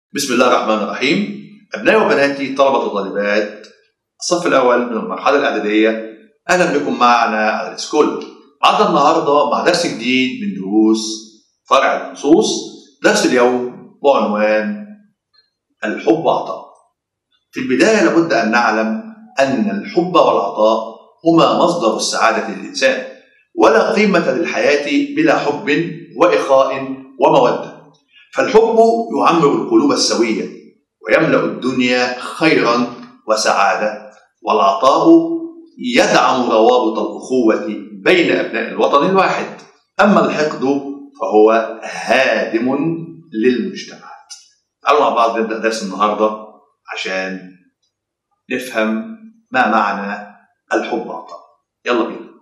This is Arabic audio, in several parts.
بسم الله الرحمن الرحيم. أبنائي وبناتي طلبة وطالبات الصف الأول من المرحلة الإعدادية، أهلا بكم معنا على السكول. معنا النهاردة مع درس جديد من دروس فرع النصوص. درس اليوم بعنوان الحب وعطاء. في البداية لابد أن نعلم أن الحب والعطاء هما مصدر السعادة للإنسان، ولا قيمة للحياة بلا حب وإخاء ومودة. فالحب يعمر القلوب السوية ويملأ الدنيا خيرا وسعادة، والعطاء يدعم روابط الأخوة بين أبناء الوطن الواحد. أما الحقد فهو هادم للمجتمعات. تعالوا مع بعض نبدأ درس النهاردة عشان نفهم ما معنى الحب والعطاء. يلا بينا.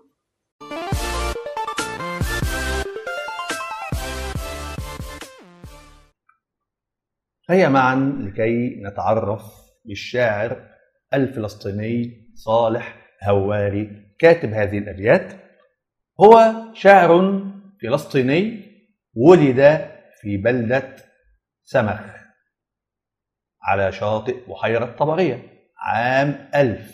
هيا معا لكي نتعرف بالشاعر الفلسطيني صالح هواري كاتب هذه الأبيات. هو شاعر فلسطيني ولد في بلدة سمخ على شاطئ بحيرة طبرية عام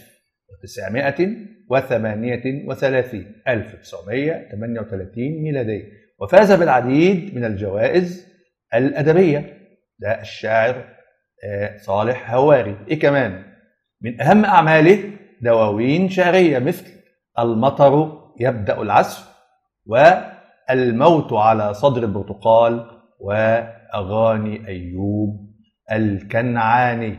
1938 ميلادي، وفاز بالعديد من الجوائز الأدبية. ده الشاعر صالح هواري. إيه كمان من أهم أعماله؟ دواوين شعرية مثل المطر يبدأ العزف، والموت على صدر البرتقال، وأغاني أيوب الكنعاني.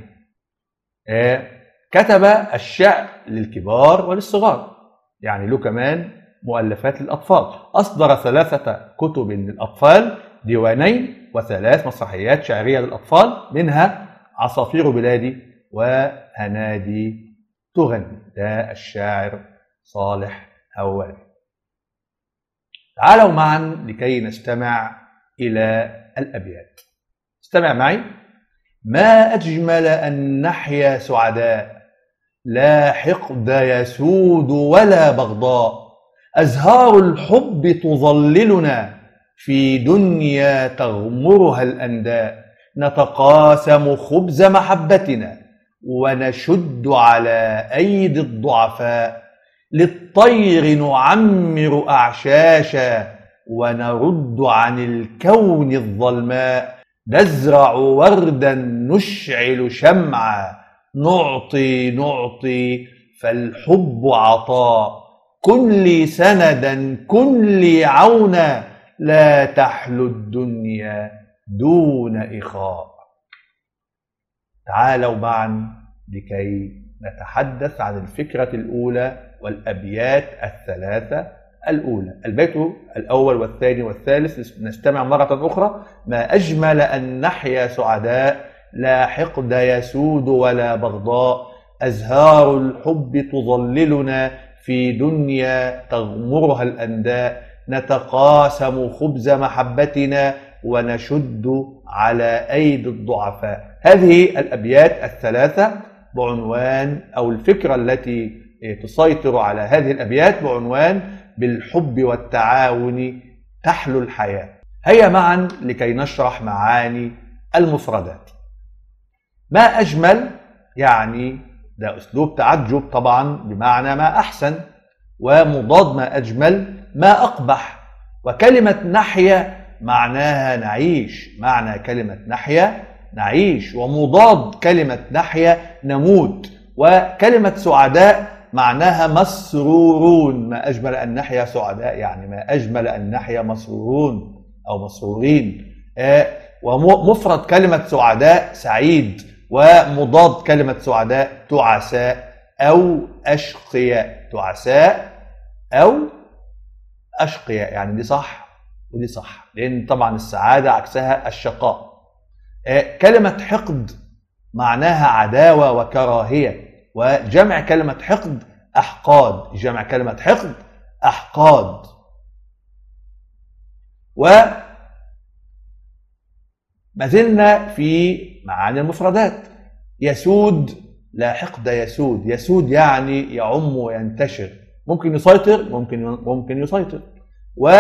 كتب الشعر للكبار وللصغار، يعني له كمان مؤلفات للأطفال. أصدر 3 كتب للأطفال، ديوانين و3 مسرحيات شعرية للأطفال، منها عصافير بلادي وهنادي تغني. ده الشاعر صالح هواري. تعالوا معا لكي نستمع إلى الأبيات. استمع معي. ما أجمل أن نحيا سعداء، لا حقد يسود ولا بغضاء، أزهار الحب تظللنا في دنيا تغمرها الأنداء، نتقاسم خبز محبتنا ونشد على أيدي الضعفاء، للطير نعمر أعشاشا ونرد عن الكون الظلماء، نزرع وردا نشعل شمعا، نعطي فالحب عطاء، كن لي سندا كن لي عونا، لا تحلو الدنيا دون إخاء. تعالوا معا لكي نتحدث عن الفكرة الأولى والأبيات ال3 الأولى. البيت الأول والثاني والثالث نستمع مرة أخرى. ما أجمل أن نحيا سعداء، لا حقد يسود ولا بغضاء، أزهار الحب تظللنا في دنيا تغمرها الأنداء، نتقاسم خبز محبتنا ونشد على أيدي الضعفاء. هذه الأبيات ال3 بعنوان، أو الفكرة التي تسيطر على هذه الأبيات بعنوان بالحب والتعاون تحلو الحياة. هيا معا لكي نشرح معاني المفردات. ما أجمل يعني ده أسلوب تعجب طبعا، بمعنى ما أحسن، ومضاد ما أجمل ما أقبح. وكلمة نحيا معناها نعيش، معنى كلمة نحيا نعيش، ومضاد كلمة نحيا نموت. وكلمة سعداء معناها مسرورون. ما أجمل أن نحيا سعداء يعني ما أجمل أن نحيا مسرورون أو مسرورين. ومفرد كلمة سعداء سعيد، ومضاد كلمة سعداء تعساء أو أشقياء. تعساء أو أشقياء، يعني دي صح ودي صح، لأن طبعا السعادة عكسها الشقاء. كلمة حقد معناها عداوة وكراهية، وجمع كلمة حقد أحقاد. جمع كلمة حقد أحقاد. وما زلنا في معاني المفردات. يسود، لا حقد يسود. يسود يعني يعم وينتشر، ممكن يسيطر، ممكن يسيطر.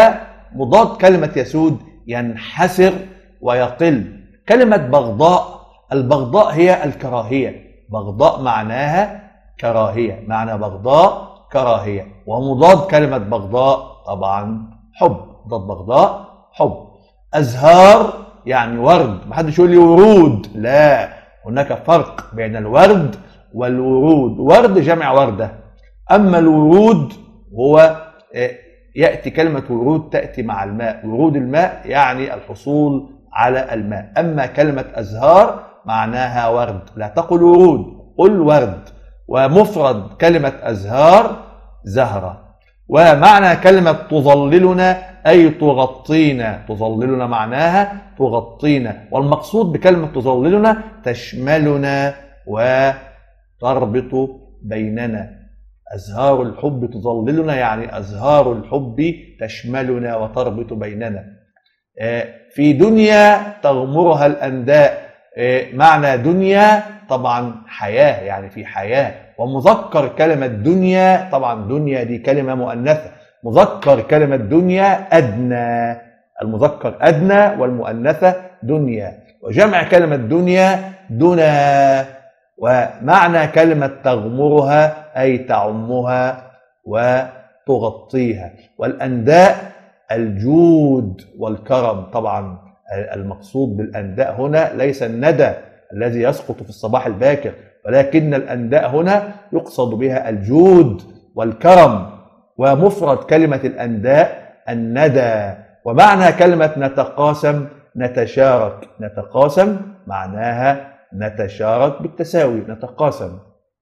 ومضاد كلمة يسود ينحسر ويقل. كلمة بغضاء البغضاء هي الكراهية، بغضاء معناها كراهية، معنى بغضاء كراهية. ومضاد كلمة بغضاء طبعا حب، مضاد بغضاء حب. أزهار يعني ورد، محدش يقول لي ورود، لا، هناك فرق بين الورد والورود. ورد جمع وردة، أما الورود هو يأتي كلمة ورود تأتي مع الماء، ورود الماء يعني الحصول على الماء. أما كلمة أزهار معناها ورد، لا تقل ورود، قل ورد. ومفرد كلمة أزهار زهرة. ومعنى كلمة تظللنا أي تغطينا، تظللنا معناها تغطينا، والمقصود بكلمة تظللنا تشملنا وتربط بيننا. أزهار الحب تظللنا يعني أزهار الحب تشملنا وتربط بيننا. في دنيا تغمرها الأنداء، معنى دنيا طبعا حياة، يعني في حياة. ومذكر كلمة دنيا، طبعا دنيا دي كلمة مؤنثة، مذكر كلمة دنيا أدنى، المذكر أدنى والمؤنثة دنيا. وجمع كلمة دنيا دنا. ومعنى كلمة تغمرها أي تعمها وتغطيها. والأنداء الجود والكرم، طبعا المقصود بالأنداء هنا ليس الندى الذي يسقط في الصباح الباكر، ولكن الأنداء هنا يقصد بها الجود والكرم. ومفرد كلمة الأنداء الندى. ومعنى كلمة نتقاسم نتشارك، نتقاسم معناها نتشارك بالتساوي، نتقاسم.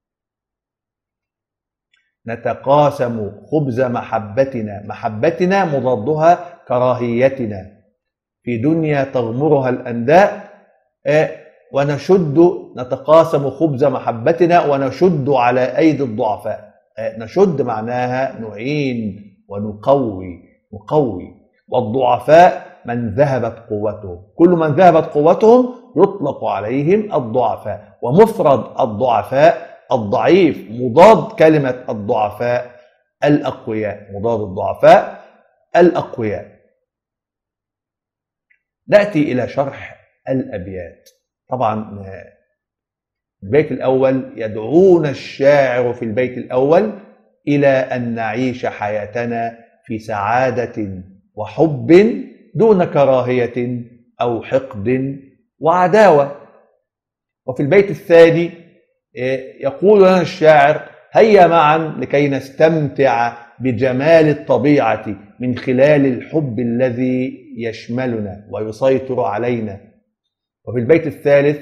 نتقاسم خبز محبتنا، محبتنا مضادها كراهيتنا. في دنيا تغمرها الأنداء ونشد، نتقاسم خبز محبتنا ونشد على أيدي الضعفاء. نشد معناها نعين ونقوي، نقوي. والضعفاء من ذهبت قوتهم، كل من ذهبت قوتهم يطلق عليهم الضعفاء. ومفرد الضعفاء الضعيف، مضاد كلمة الضعفاء الأقوياء، مضاد الضعفاء الأقوياء. نأتي إلى شرح الأبيات. طبعا البيت الأول يدعونا الشاعر في البيت الأول إلى أن نعيش حياتنا في سعادة وحب دون كراهية أو حقد وعداوة. وفي البيت الثاني يقول لنا الشاعر: هيا معا لكي نستمتع بجمال الطبيعة من خلال الحب الذي يشملنا ويسيطر علينا. وفي البيت الثالث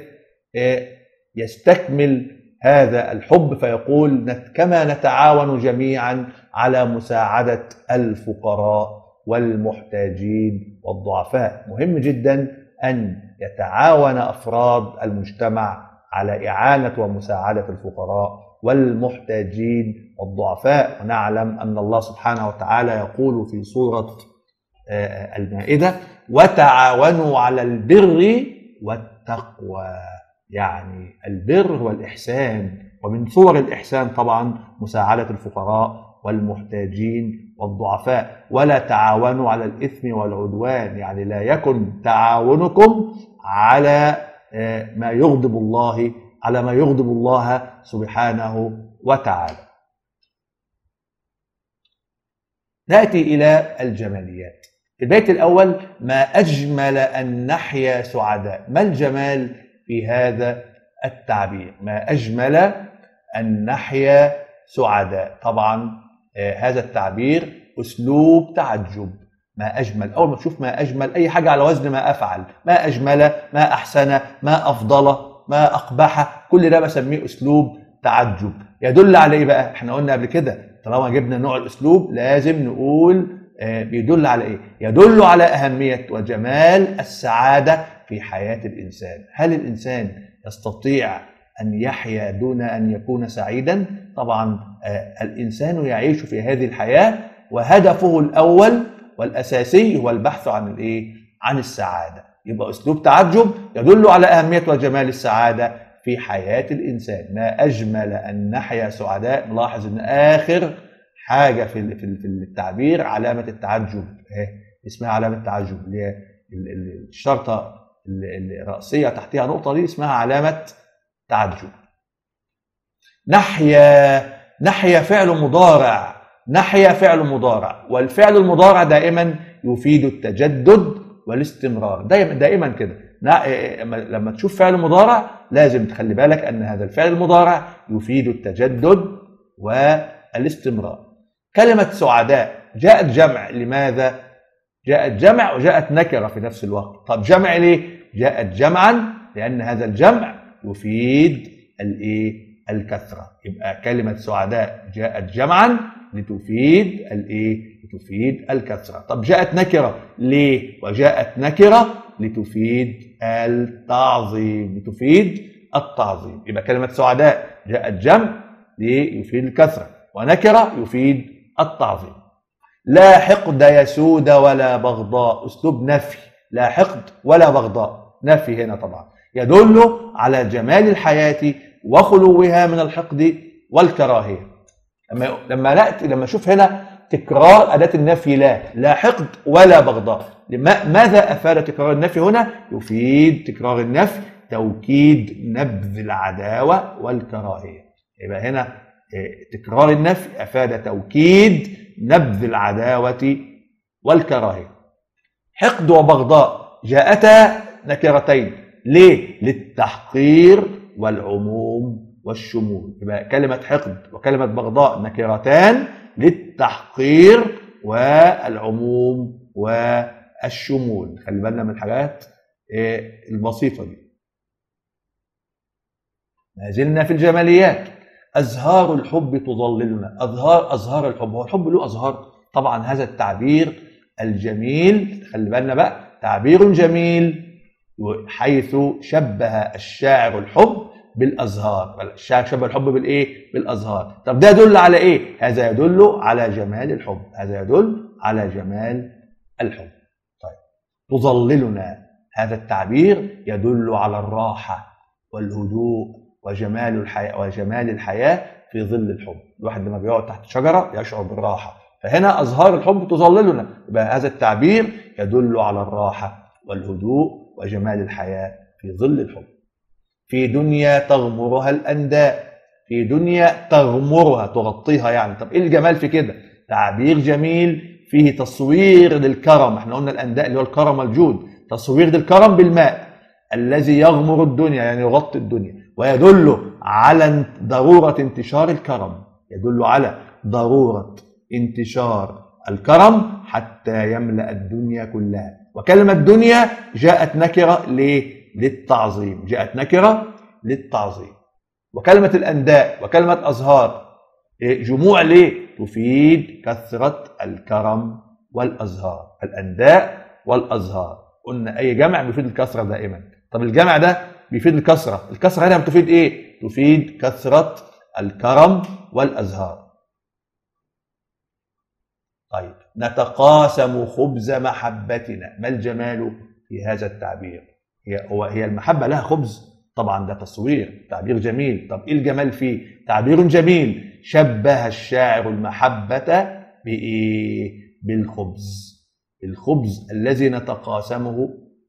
يستكمل هذا الحب فيقول: كما نتعاون جميعا على مساعدة الفقراء والمحتاجين والضعفاء. مهم جدا أن يتعاون أفراد المجتمع على إعانة ومساعدة الفقراء والمحتاجين والضعفاء. ونعلم أن الله سبحانه وتعالى يقول في سورة المائدة: وتعاونوا على البر والتقوى، يعني البر والإحسان. ومن صور الإحسان طبعا مساعدة الفقراء والمحتاجين والضعفاء. ولا تعاونوا على الإثم والعدوان، يعني لا يكن تعاونكم على ما يغضب الله، على ما يغضب الله سبحانه وتعالى. نأتي إلى الجماليات. في البيت الأول: ما أجمل أن نحيا سعداء. ما الجمال في هذا التعبير؟ ما أجمل أن نحيا سعداء. طبعا هذا التعبير أسلوب تعجب. ما أجمل، أول ما تشوف ما أجمل أي حاجة على وزن ما أفعل، ما أجمل، ما أحسن، ما أفضل، ما أقبح، كل ده بسميه أسلوب تعجب. يدل على إيه بقى؟ احنا قلنا قبل كده طالما جبنا نوع الأسلوب لازم نقول بيدل على إيه؟ يدل على أهمية وجمال السعادة في حياة الإنسان. هل الإنسان يستطيع أن يحيا دون أن يكون سعيدا؟ طبعا الإنسان يعيش في هذه الحياة وهدفه الأول والأساسي هو البحث عن الإيه؟ عن السعادة. يبقى أسلوب تعجب يدل على أهمية وجمال السعادة في حياة الإنسان. ما أجمل أن نحيا سعداء. نلاحظ أن آخر حاجة في التعبير علامة التعجب، اسمها علامة التعجب، اللي هي الشرطة الرأسية تحتها نقطة دي اسمها علامة تعجب. نحيا، نحيا فعل مضارع، نحيا فعل مضارع، والفعل المضارع دائما يفيد التجدد والاستمرار، دائما كده. لما تشوف فعل مضارع لازم تخلي بالك ان هذا الفعل المضارع يفيد التجدد والاستمرار. كلمة سعداء جاءت جمع، لماذا؟ جاءت جمع وجاءت نكرة في نفس الوقت. طب جمع ليه؟ جاءت جمعا لأن هذا الجمع يفيد الكثرة. يبقى كلمة سعداء جاءت جمعا لتفيد لتفيد الكثرة. طب جاءت نكرة ليه؟ وجاءت نكرة لتفيد التعظيم، لتفيد التعظيم. يبقى كلمة سعداء جاءت جمع ليفيد الكثرة، ونكرة يفيد التعظيم. لا حقد يسود ولا بغضاء، أسلوب نفي. لا حقد ولا بغضاء، نفي هنا طبعا يدل على جمال الحياة وخلوها من الحقد والكراهية. لما أشوف هنا تكرار أداة النفي، لا حقد ولا بغضاء، ماذا أفاد تكرار النفي هنا؟ يفيد تكرار النفي توكيد نبذ العداوة والكراهية. يبقى هنا تكرار النفي أفاد توكيد نبذ العداوة والكراهية. حقد وبغضاء جاءتا نكرتين، ليه؟ للتحقير والعموم والشمول. يبقى كلمة حقد وكلمة بغضاء نكرتان للتحقير والعموم والشمول. خلي بالنا من الحاجات البسيطة دي. ما زلنا في الجماليات. أزهار الحب تظللنا. أزهار الحب، هو الحب له أزهار؟ طبعا هذا التعبير الجميل، خلي بالنا بقى، تعبير جميل حيث شبه الشاعر الحب بالأزهار. الشاعر شبه الحب بالأزهار. طب ده يدل على إيه؟ هذا يدل على جمال الحب، هذا يدل على جمال الحب. طيب، تظللنا، هذا التعبير يدل على الراحة والهدوء وجمال الحياة في ظل الحب. الواحد لما بيقعد تحت شجرة يشعر بالراحة، فهنا أزهار الحب تظللنا. يبقى هذا التعبير يدل على الراحة والهدوء وجمال الحياة في ظل الحب. في دنيا تغمرها الأنداء، في دنيا تغمرها تغطيها يعني. طب إيه الجمال في كده؟ تعبير جميل فيه تصوير للكرم. احنا قلنا الأنداء اللي هو الكرم والجود، تصوير للكرم بالماء الذي يغمر الدنيا يعني يغطي الدنيا، ويدل على ضرورة انتشار الكرم، يدل على ضرورة انتشار الكرم حتى يملأ الدنيا كلها. وكلمة دنيا جاءت نكرة للتعظيم، جاءت نكرة للتعظيم. وكلمة الأنداء وكلمة أزهار جموع تفيد كثرة الكرم والأزهار. الأنداء والأزهار قلنا أي جمع بيفيد الكثرة دائما. طب الجمع ده بيفيد الكثرة، الكثرة هنا بتفيد إيه؟ تفيد كثرة الكرم والأزهار. طيب، نتقاسم خبز محبتنا. ما الجمال في هذا التعبير؟ هي المحبة لها خبز؟ طبعا ده تصوير، تعبير جميل. طب إيه الجمال فيه؟ تعبير جميل شبه الشاعر المحبة بإيه؟ بالخبز. الخبز الذي نتقاسمه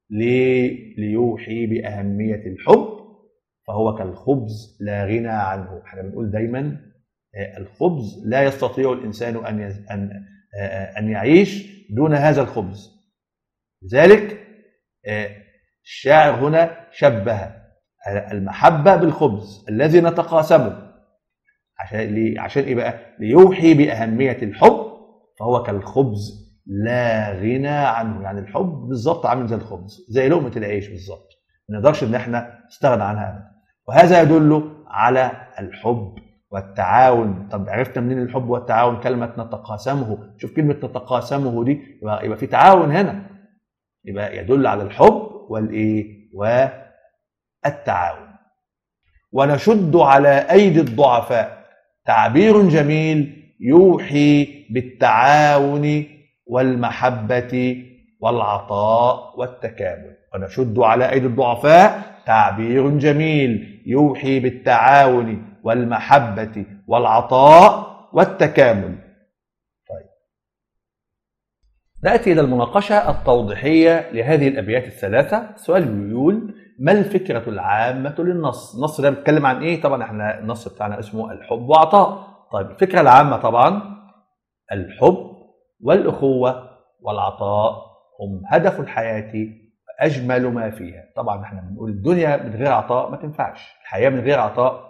ليوحي بأهمية الحب، فهو كالخبز لا غنى عنه. احنا بنقول دايما الخبز لا يستطيع الإنسان أن يعيش دون هذا الخبز. لذلك الشاعر هنا شبه المحبة بالخبز الذي نتقاسمه. عشان إيه بقى؟ ليوحي بأهمية الحب، فهو كالخبز لا غنى عنه. يعني الحب بالظبط عامل زي الخبز، زي لقمة العيش بالظبط، ما نقدرش ان احنا نستغنى عنها أبدا. وهذا يدل على الحب والتعاون. طب عرفنا منين الحب والتعاون؟ كلمة نتقاسمه. شوف كلمة نتقاسمه دي، يبقى في تعاون هنا، يبقى يدل على الحب والتعاون. ونشد على أيدي الضعفاء، تعبير جميل يوحي بالتعاون والمحبة والعطاء والتكامل. ونشد على أيدي الضعفاء تعبير جميل يوحي بالتعاون والمحبة والعطاء والتكامل. طيب، نأتي إلى المناقشة التوضيحية لهذه الأبيات الثلاثة. السؤال بيقول: ما الفكرة العامة للنص؟ النص ده بيتكلم عن إيه؟ طبعا احنا النص بتاعنا اسمه الحب وعطاء. طيب الفكرة العامة طبعا الحب والأخوة والعطاء هم هدف الحياة وأجمل ما فيها. طبعا احنا بنقول الدنيا من غير عطاء ما تنفعش، الحياة من غير عطاء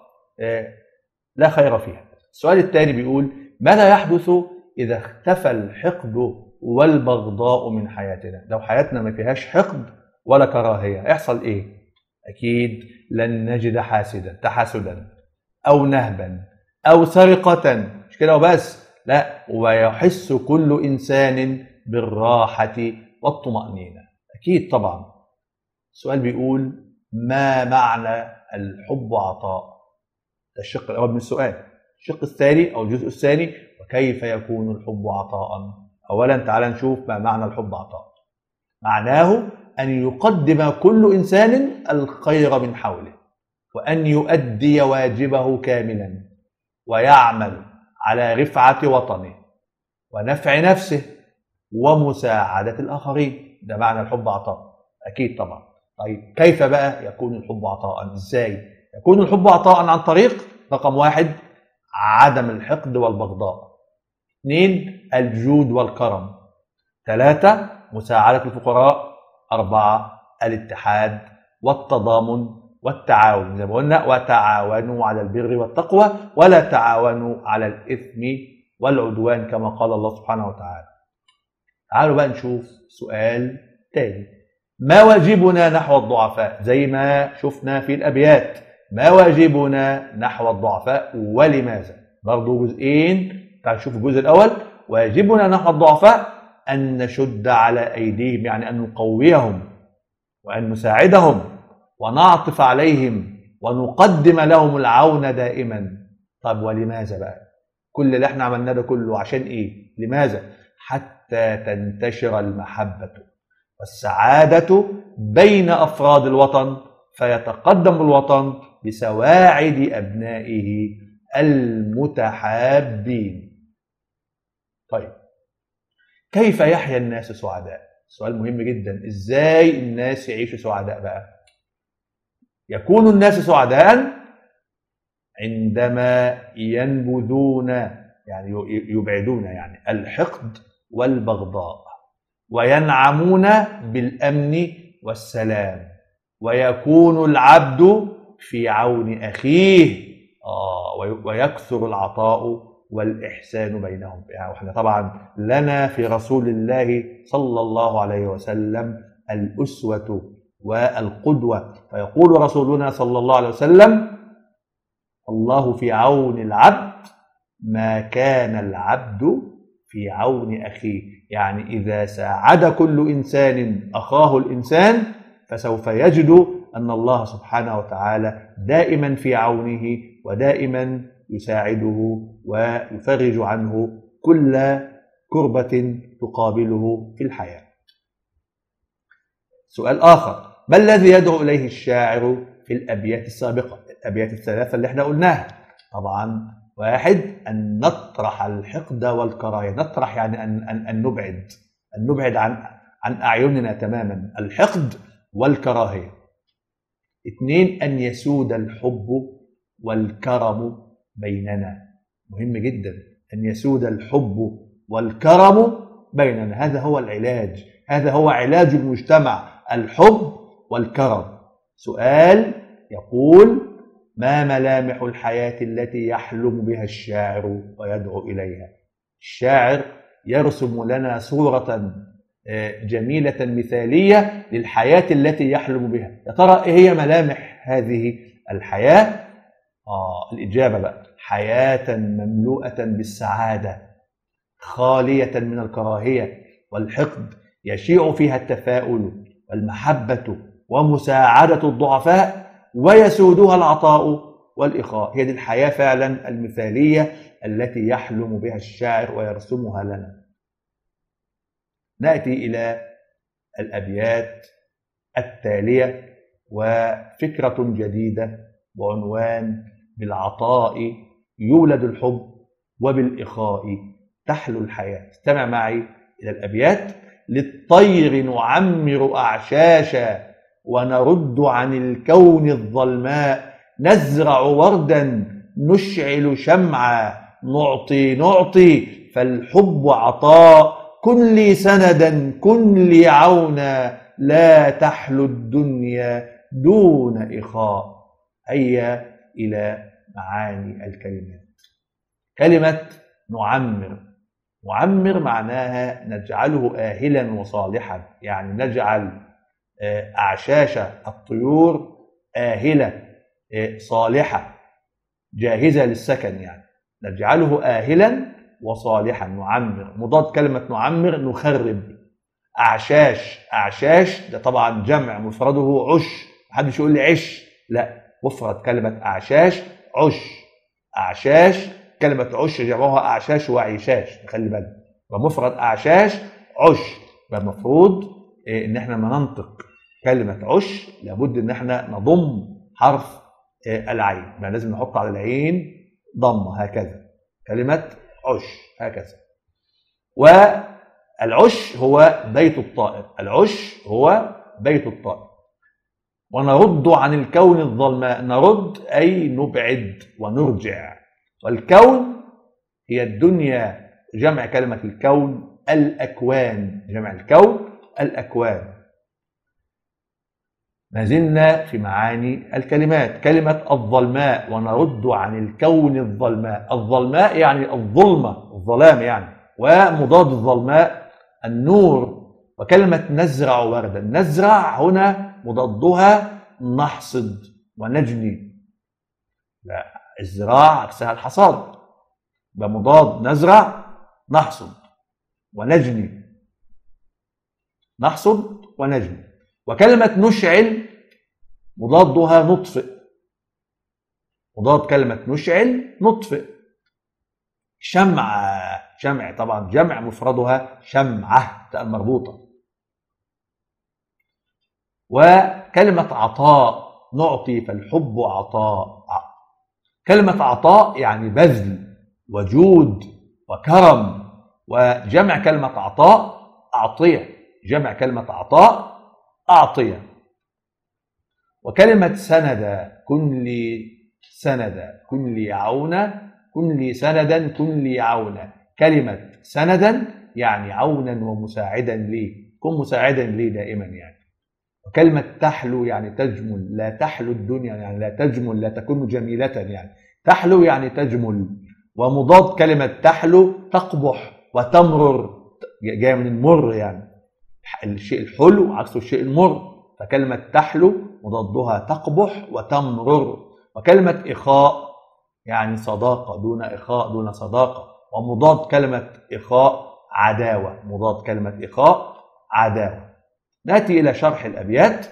لا خير فيها. السؤال الثاني بيقول: ماذا يحدث إذا اختفى الحقد والبغضاء من حياتنا؟ لو حياتنا ما فيهاش حقد ولا كراهية هيحصل إيه؟ أكيد لن نجد تحاسدا أو نهبا أو سرقة، مش كده وبس، لا، ويحس كل إنسان بالراحة والطمأنينة. أكيد طبعا. السؤال بيقول: ما معنى الحب وعطاء؟ ده الشق الأول من السؤال. الشق الثاني أو الجزء الثاني: وكيف يكون الحب عطاء؟ أولا تعال نشوف ما معنى الحب عطاء. معناه أن يقدم كل إنسان الخير من حوله، وأن يؤدي واجبه كاملا، ويعمل على رفعة وطنه ونفع نفسه ومساعدة الآخرين. ده معنى الحب عطاء. أكيد طبعا. طيب كيف بقى يكون الحب عطاء؟ إزاي يكون الحب عطاء؟ عن طريق رقم 1 عدم الحقد والبغضاء، 2 الجود والكرم، 3 مساعدة الفقراء، 4 الاتحاد والتضامن والتعاون، زي ما قلنا: وتعاونوا على البر والتقوى ولا تعاونوا على الإثم والعدوان، كما قال الله سبحانه وتعالى. تعالوا بقى نشوف سؤال تاني: ما واجبنا نحو الضعفاء؟ زي ما شفنا في الأبيات، ما واجبنا نحو الضعفاء ولماذا؟ برضو جزئين. تعالوا نشوف الجزء الأول: واجبنا نحو الضعفاء أن نشد على أيديهم، يعني أن نقويهم وأن نساعدهم ونعطف عليهم ونقدم لهم العون دائما. طب ولماذا بقى؟ كل اللي احنا عملناه ده كله عشان ايه؟ لماذا؟ حتى تنتشر المحبة والسعادة بين أفراد الوطن، فيتقدم الوطن بسواعد أبنائه المتحابين. طيب كيف يحيا الناس سعداء؟ سؤال مهم جدا. ازاي الناس يعيشوا سعداء بقى؟ يكون الناس سعداء عندما ينبذون، يعني يبعدون يعني الحقد والبغضاء، وينعمون بالأمن والسلام، ويكون العبد في عون أخيه، ويكثر العطاء والإحسان بينهم. يعني واحنا طبعا لنا في رسول الله صلى الله عليه وسلم الأسوة والقدوة، فيقول رسولنا صلى الله عليه وسلم: الله في عون العبد ما كان العبد في عون أخيه. يعني إذا ساعد كل إنسان أخاه الإنسان فسوف يجد أن الله سبحانه وتعالى دائما في عونه، ودائما يساعده ويفرج عنه كل كربة تقابله في الحياة. سؤال آخر: ما الذي يدعو إليه الشاعر في الأبيات السابقة، الأبيات الثلاثة اللي احنا قلناها؟ طبعا 1 أن نطرح الحقد والكراهية. نطرح يعني أن نبعد عن أعيننا تماما الحقد والكراهية. 2 أن يسود الحب والكرم بيننا. مهم جدا أن يسود الحب والكرم بيننا. هذا هو العلاج، هذا هو علاج المجتمع، الحب والكرم. سؤال يقول: ما ملامح الحياة التي يحلم بها الشاعر ويدعو إليها؟ الشاعر يرسم لنا صورة جميلة مثالية للحياة التي يحلم بها. يا ترى إيه هي ملامح هذه الحياة؟ الإجابة بقى: حياة مملوءة بالسعادة، خالية من الكراهية والحقد، يشيع فيها التفاؤل والمحبة ومساعدة الضعفاء، ويسودها العطاء والإخاء. هي دي الحياة فعلا المثالية التي يحلم بها الشاعر ويرسمها لنا. نأتي إلى الأبيات التالية وفكرة جديدة بعنوان: بالعطاء يولد الحب وبالإخاء تحلو الحياة. استمع معي إلى الأبيات: للطير نعمر أعشاشا ونرد عن الكون الظلماء، نزرع وردا نشعل شمعا، نعطي فالحب عطاء، كن لي سندا كن لي عونا، لا تحلو الدنيا دون إخاء. هيا إلى معاني الكلمات. كلمة نعمر معناها نجعله آهلا وصالحا، يعني نجعل أعشاش الطيور آهلة صالحة جاهزة للسكن، يعني نجعله آهلا وصالحا. نعمر مضاد كلمة نعمر نخرب. أعشاش ده طبعا جمع مفرده عش، محدش يقول لي عش، لا، مفرد كلمة أعشاش كلمة عش جمعها أعشاش وعيشاش، خلي بالك، ومفرد أعشاش عش. فالمفروض إن احنا ما ننطق كلمة عش لابد إن احنا نضم حرف العين، يعني لازم نحط على العين ضمة هكذا، كلمة عش هكذا. والعش هو بيت الطائر. ونرد عن الكون الظلماء، نرد أي نبعد ونرجع. والكون هي الدنيا، جمع كلمة الكون الأكوان، جمع الكون الأكوان. ما زلنا في معاني الكلمات. كلمة الظلماء: ونرد عن الكون الظلماء. الظلماء يعني الظلمة، الظلام يعني، ومضاد الظلماء النور. وكلمة نزرع وردا، نزرع هنا مضادها نحصد ونجني، لا، الزراعة عكسها الحصاد، بمضاد نزرع نحصد ونجني، وكلمة نشعل مضادها نطفئ، مضاد كلمة نشعل نطفئ. شمع طبعا جمع مفردها شمعة تاء مربوطة. وكلمة عطاء نعطي فالحب عطاء. كلمة عطاء يعني بذل وجود وكرم. وجمع كلمة عطاء أعطية، جمع كلمة عطاء أعطية. وكلمة سند: كن لي سندا كن لي عونا، كن لي سندا كن لي عونا. كلمة سندا يعني عونا ومساعدا لي، كن مساعدا لي دائما يعني. وكلمة تحلو يعني تجمل، لا تحلو الدنيا يعني لا تجمل، لا تكون جميلة يعني، تحلو يعني تجمل. ومضاد كلمة تحلو تقبح وتمرر، جاية من المر يعني، الشيء الحلو عكسه الشيء المر، فكلمة تحلو مضادها تقبح وتمرر. وكلمة إخاء يعني صداقة دون إخاء دون صداقة. ومضاد كلمة إخاء عداوة، مضاد كلمة إخاء عداوة. نأتي إلى شرح الأبيات.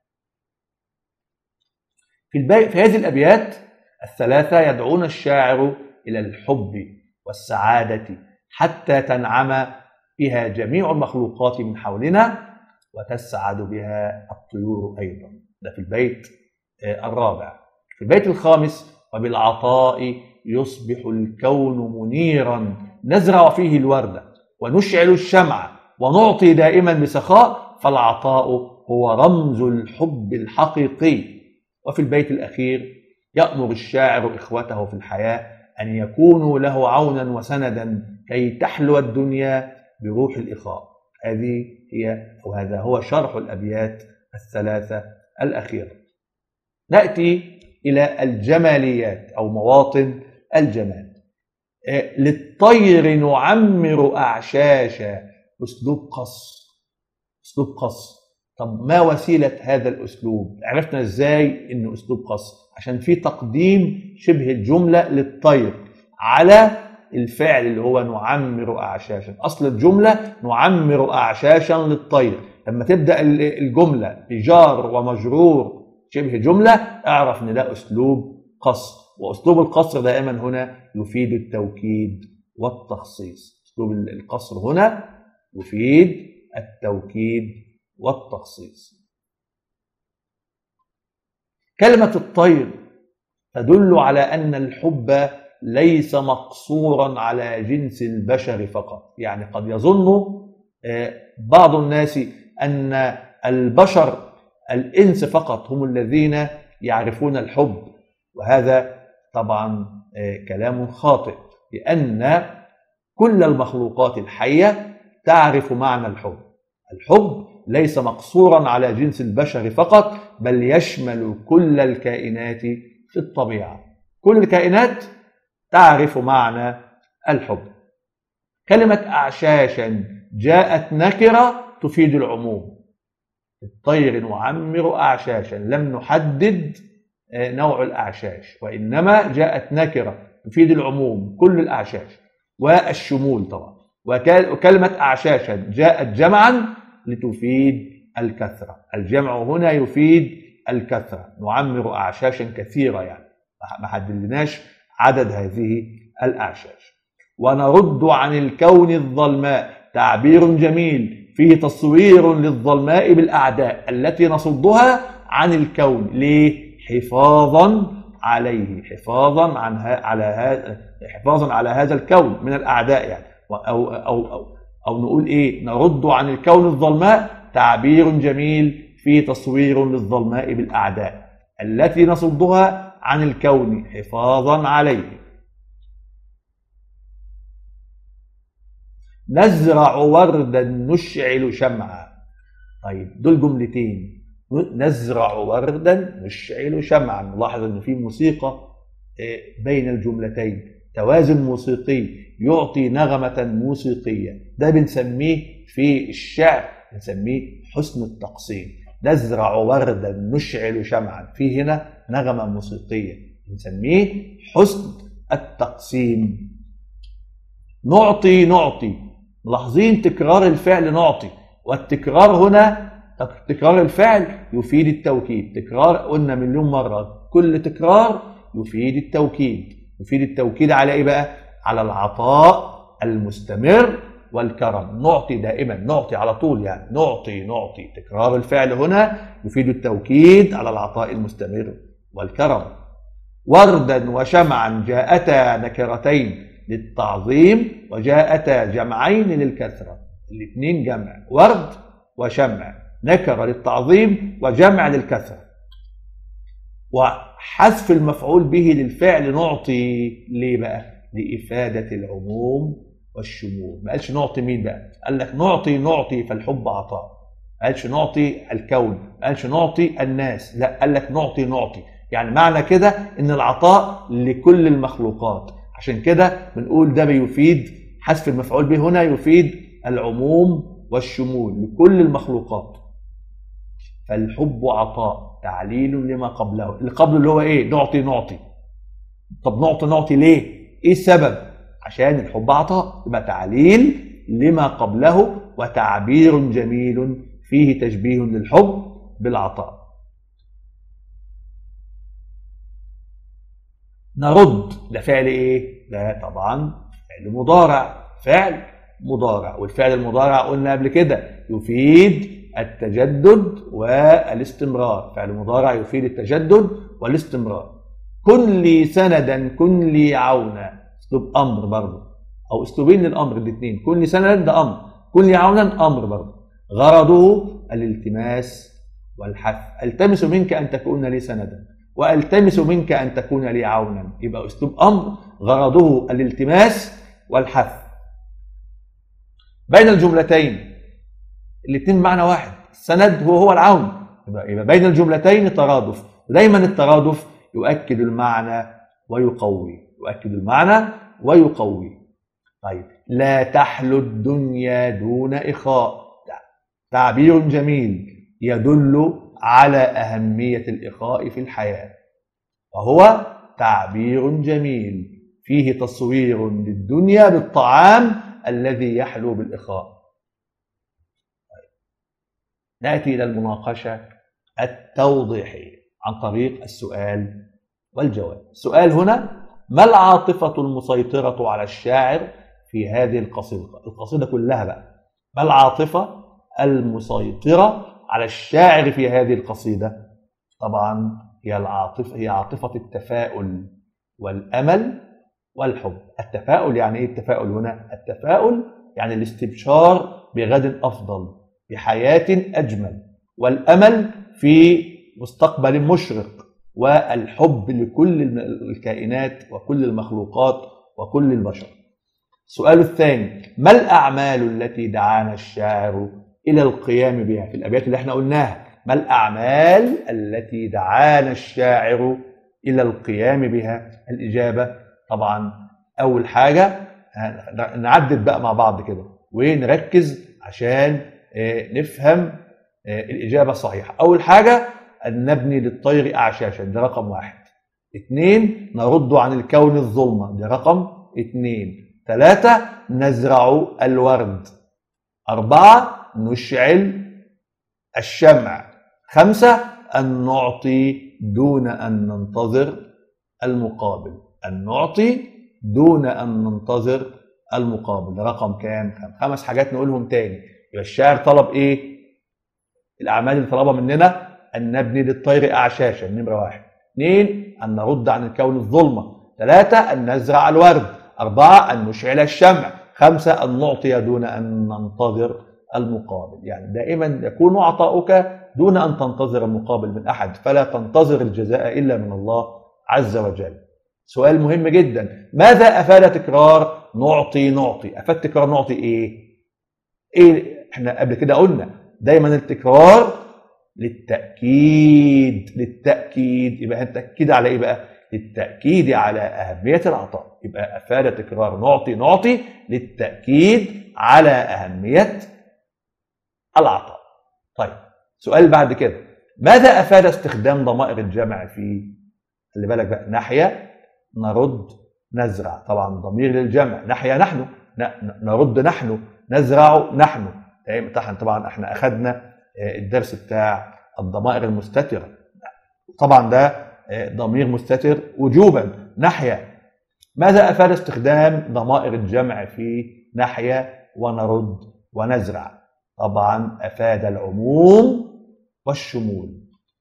في هذه الأبيات الثلاثة يدعون الشاعر إلى الحب والسعادة حتى تنعم بها جميع المخلوقات من حولنا وتسعد بها الطيور أيضا. ده في البيت الرابع. في البيت الخامس: وبالعطاء يصبح الكون منيرا، نزرع فيه الورد ونشعل الشمع ونعطي دائما بسخاء، فالعطاء هو رمز الحب الحقيقي. وفي البيت الأخير: يأمر الشاعر إخوته في الحياة أن يكونوا له عونا وسندا كي تحلو الدنيا بروح الإخاء. هذا هو شرح الأبيات الثلاثة الأخيرة. نأتي إلى الجماليات أو مواطن الجمال. للطير نعمر أعشاشا، أسلوب قص. طب ما وسيلة هذا الأسلوب؟ عرفنا إزاي إنه أسلوب قص؟ عشان في تقديم شبه الجملة للطير على الفعل اللي هو نعمر أعشاشا. أصل الجملة نعمر أعشاشا للطير. لما تبدأ الجملة بجار ومجرور شبه جملة اعرف إن ده أسلوب قصر. وأسلوب القصر دائما هنا يفيد التوكيد والتخصيص. أسلوب القصر هنا يفيد التوكيد والتخصيص. كلمة الطير تدل على أن الحب ليس مقصورا على جنس البشر فقط. يعني قد يظن بعض الناس أن البشر الإنس فقط هم الذين يعرفون الحب، وهذا طبعا كلام خاطئ، لأن كل المخلوقات الحية تعرف معنى الحب. الحب ليس مقصورا على جنس البشر فقط، بل يشمل كل الكائنات في الطبيعة. كل الكائنات تعرف معنى الحب. كلمة أعشاشا جاءت نكرة تفيد العموم. الطير نعمر أعشاشا، لم نحدد نوع الأعشاش، وإنما جاءت نكرة تفيد العموم، كل الأعشاش والشمول طبعا. وكلمة أعشاشا جاءت جمعا لتفيد الكثرة. الجمع هنا يفيد الكثرة، نعمر أعشاشا كثيرة، يعني ما حددناش عدد هذه الأعشاش. ونرد عن الكون الظلماء، تعبير جميل فيه تصوير للظلماء بالأعداء التي نصدها عن الكون. ليه؟ حفاظا عليه، حفاظا على هذا الكون من الأعداء، يعني أو نقول إيه، نرد عن الكون الظلماء، تعبير جميل فيه تصوير للظلماء بالأعداء التي نصدها عن الكون حفاظا عليه. نزرع وردا نشعل شمعا. طيب دول جملتين، نزرع وردا نشعل شمعا. نلاحظ ان في موسيقى بين الجملتين، توازن موسيقي يعطي نغمة موسيقية. ده بنسميه في الشعر بنسميه حسن التقسيم. نزرع وردا نشعل شمعا، في هنا نغمة موسيقية بنسميه حسن التقسيم. نعطي، ملاحظين تكرار الفعل نعطي، والتكرار هنا تكرار الفعل يفيد التوكيد. تكرار قلنا مليون مرة، كل تكرار يفيد التوكيد. يفيد التوكيد على ايه بقى؟ على العطاء المستمر والكرم. نعطي دائما، نعطي على طول، يعني نعطي. تكرار الفعل هنا يفيد التوكيد على العطاء المستمر والكرم. وردا وشمعا جاءتا نكرتين للتعظيم وجاءتا جمعين للكثرة. الاثنين جمع، ورد وشمع، نكرة للتعظيم وجمع للكثرة. وحذف المفعول به للفعل نعطي، ليه بقى؟ لإفادة العموم والشمول. ما قالش نعطي مين بقى؟ قال لك نعطي فالحب عطاء. ما قالش نعطي الكون، ما قالش نعطي الناس، لا، قال لك نعطي. يعني معنى كده ان العطاء لكل المخلوقات. عشان كده بنقول ده بيفيد، حذف المفعول به هنا يفيد العموم والشمول لكل المخلوقات. فالحب عطاء، تعليل لما قبله. اللي قبله اللي هو ايه؟ نعطي. طب نعطي ليه؟ ايه السبب؟ عشان الحب عطاء، يبقى تعليل لما قبله وتعبير جميل فيه تشبيه للحب بالعطاء. نرد، ده فعل ايه؟ ده طبعا فعل مضارع. والفعل المضارع قلنا قبل كده يفيد التجدد والاستمرار. فعل مضارع يفيد التجدد والاستمرار. كن لي سندا، كن لي عونا، اسلوب امر برضه، او اسلوبين للامر الاثنين. كن لي سندا ده امر، كن لي عونا امر برضه. غرضه الالتماس والحث. التمس منك ان تكون لي سندا، والتمس منك ان تكون لي عونا. يبقى اسلوب امر غرضه الالتماس والحث. بين الجملتين الاثنين معنى واحد، السند هو العون. يبقى بين الجملتين ترادف، ودايما الترادف يؤكد المعنى ويقوي. طيب، لا تحلو الدنيا دون إخاء، تعبير جميل يدل على أهمية الإخاء في الحياة، وهو تعبير جميل فيه تصوير للدنيا بالطعام الذي يحلو بالإخاء. نأتي إلى المناقشة التوضيحية عن طريق السؤال والجواب. السؤال هنا: ما العاطفة المسيطرة على الشاعر في هذه القصيدة كلها بقى؟ ما العاطفة المسيطرة على الشاعر في هذه القصيدة؟ طبعا هي عاطفة التفاؤل والأمل والحب. التفاؤل يعني ايه التفاؤل هنا؟ التفاؤل يعني الاستبشار بغد أفضل، بحياة أجمل، والأمل في مستقبل مشرق، والحب لكل الكائنات وكل المخلوقات وكل البشر. السؤال الثاني: ما الأعمال التي دعانا الشاعر إلى القيام بها؟ في الأبيات اللي احنا قلناها، ما الأعمال التي دعانا الشاعر إلى القيام بها؟ الإجابة طبعا أول حاجة نعدد بقى مع بعض كده ونركز عشان نفهم الإجابة الصحيحة. أول حاجة أن نبني للطير أعشاشا، ده رقم 1. 2 نرد عن الكون الظلمة، ده رقم 2. 3 نزرع الورد. 4 نشعل الشمع. 5 أن نعطي دون أن ننتظر المقابل. أن نعطي دون أن ننتظر المقابل، ده رقم كام؟ 5 حاجات نقولهم تاني. يبقى الشاعر طلب إيه؟ الأعمال اللي طلبها مننا: أن نبني للطير أعشاشا، نمرة 1. 2 أن نرد عن الكون الظلمة. 3 أن نزرع الورد. 4 أن نشعل الشمع. 5 أن نعطي دون أن ننتظر المقابل. يعني دائما يكون عطاؤك دون أن تنتظر المقابل من أحد، فلا تنتظر الجزاء إلا من الله عز وجل. سؤال مهم جدا: ماذا أفاد تكرار نعطي نعطي؟ أفاد تكرار نعطي إيه؟ إحنا قبل كده قلنا دايما التكرار للتأكيد. يبقى التأكيد على إيه بقى؟ للتأكيد على أهمية العطاء. يبقى أفاد تكرار نعطي نعطي للتأكيد على أهمية العطاء. طيب سؤال بعد كده: ماذا أفاد استخدام ضمائر الجمع في، خلي بالك بقى، نحيا، نرد، نزرع؟ طبعا ضمير للجمع، نحيا نحن، نرد نحن، نزرع نحن. طبعا احنا أخذنا الدرس بتاع الضمائر المستترة، طبعا ده ضمير مستتر وجوبا، نحيا. ماذا أفاد استخدام ضمائر الجمع في نحيا ونرد ونزرع؟ طبعا أفاد العموم والشمول.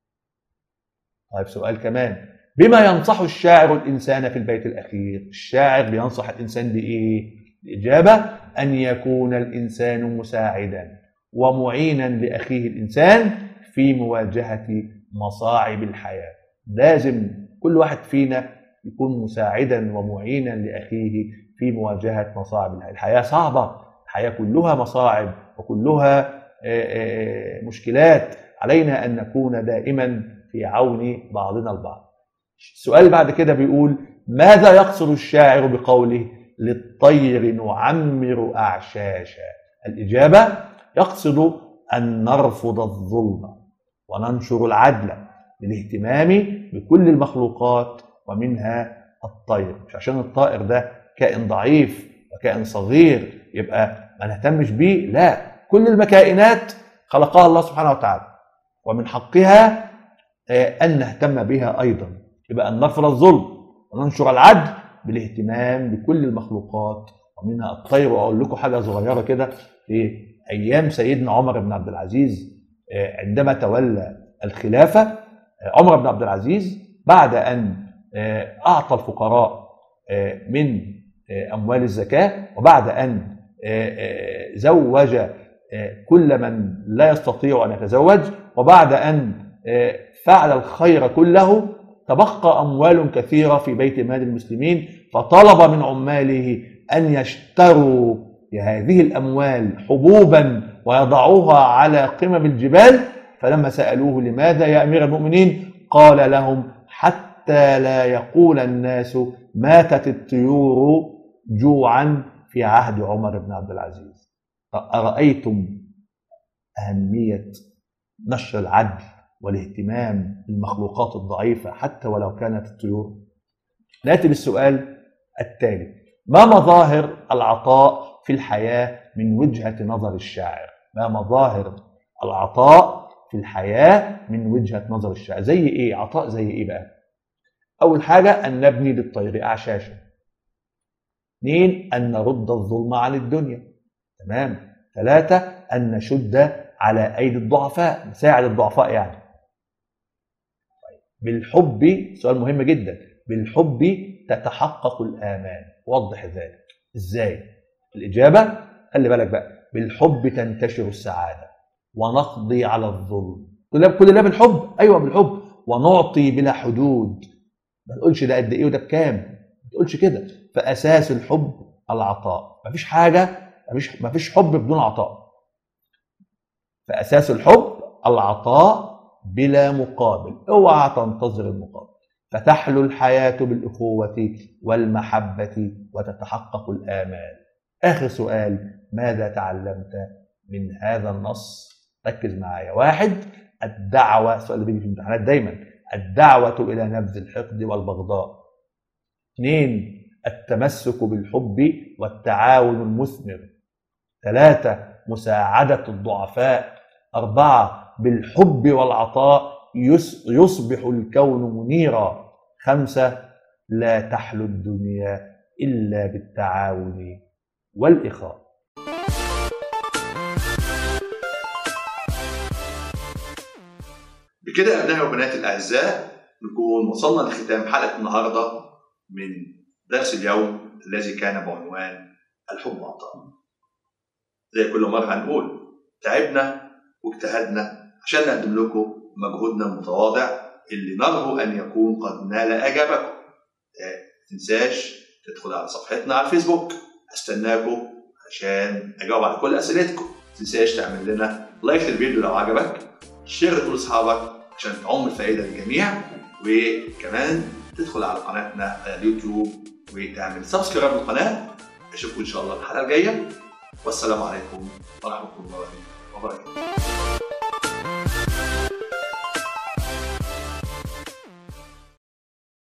طيب سؤال كمان: بما ينصح الشاعر الإنسان في البيت الأخير؟ الشاعر بينصح الإنسان بإيه؟ الإجابة: أن يكون الإنسان مساعدا ومعينا لأخيه الإنسان في مواجهة مصاعب الحياة. لازم كل واحد فينا يكون مساعدا ومعينا لأخيه في مواجهة مصاعب الحياة. الحياة صعبة، الحياة كلها مصاعب وكلها مشكلات، علينا أن نكون دائما في عون بعضنا البعض. السؤال بعد كده بيقول: ماذا يقصد الشاعر بقوله للطير نعمر أعشاشا؟ الإجابة: يقصد أن نرفض الظلم وننشر العدل بالاهتمام بكل المخلوقات ومنها الطير. مش عشان الطائر ده كائن ضعيف وكائن صغير يبقى ما نهتمش بيه، لا، كل المكائنات خلقها الله سبحانه وتعالى ومن حقها أن نهتم بها أيضا. يبقى أن نرفض الظلم وننشر العدل بالاهتمام بكل المخلوقات ومنها الطير. وأقول لكم حاجة صغيرة كده: في أيام سيدنا عمر بن عبد العزيز عندما تولى الخلافة، عمر بن عبد العزيز بعد أن أعطى الفقراء من أموال الزكاة، وبعد أن زوج كل من لا يستطيع أن يتزوج، وبعد أن فعل الخير كله، تبقى أموال كثيرة في بيت مال المسلمين، فطلب من عماله أن يشتروا بهذه الأموال حبوبا ويضعوها على قمم الجبال. فلما سألوه: لماذا يا أمير المؤمنين؟ قال لهم: حتى لا يقول الناس ماتت الطيور جوعا في عهد عمر بن عبد العزيز. أرأيتم أهمية نشر العدل والاهتمام بالمخلوقات الضعيفة حتى ولو كانت الطيور؟ نأتي بالسؤال التالي: ما مظاهر العطاء في الحياة من وجهة نظر الشاعر؟ ما مظاهر العطاء في الحياة من وجهة نظر الشاعر؟ زي إيه؟ عطاء زي إيه بقى؟ أول حاجة: أن نبني للطير أعشاشا. 2 أن نرد الظلم عن الدنيا. تمام. 3 أن نشد على أيدي الضعفاء، نساعد الضعفاء يعني. بالحب، سؤال مهم جدا، بالحب تتحقق الآمال. وضح ذلك إزاي؟ الإجابة: خلي بالك بقى، بالحب تنتشر السعادة ونقضي على الظلم. كل ده بالحب، أيوة بالحب. ونعطي بلا حدود، ما تقولش ده قد إيه وده بكام، ما تقولش كده. فأساس الحب العطاء، مفيش حاجة، مفيش حب بدون عطاء. فأساس الحب العطاء بلا مقابل، اوعى تنتظر المقابل. فتحلو الحياة بالأخوة والمحبة وتتحقق الآمال. آخر سؤال، ماذا تعلمت من هذا النص؟ ركز معايا. 1، الدعوة، السؤال اللي بيجي في الامتحانات دايما، الدعوة إلى نبذ الحقد والبغضاء. 2، التمسك بالحب والتعاون المثمر. 3، مساعدة الضعفاء. 4، بالحب والعطاء يصبح الكون منيرا. 5، لا تحلو الدنيا إلا بالتعاون والإخاء. بكده أبنائي وبناتي الأعزاء نكون وصلنا لختام حلقة النهاردة من درس اليوم الذي كان بعنوان الحب والعطاء. زي كل مرة هنقول تعبنا واجتهدنا عشان نقدم لكم مجهودنا المتواضع اللي نرجو أن يكون قد نال إعجابكم. ما تنساش تدخل على صفحتنا على الفيسبوك، استناكم عشان أجاوب على كل أسئلتكم. ما تنساش تعمل لنا لايك للفيديو لو عجبك، شير لكل أصحابك عشان تعم الفائدة للجميع، وكمان تدخل على قناتنا على اليوتيوب وتعمل سبسكرايب للقناة. أشوفكم إن شاء الله الحلقة الجاية، والسلام عليكم ورحمة الله وبركاته.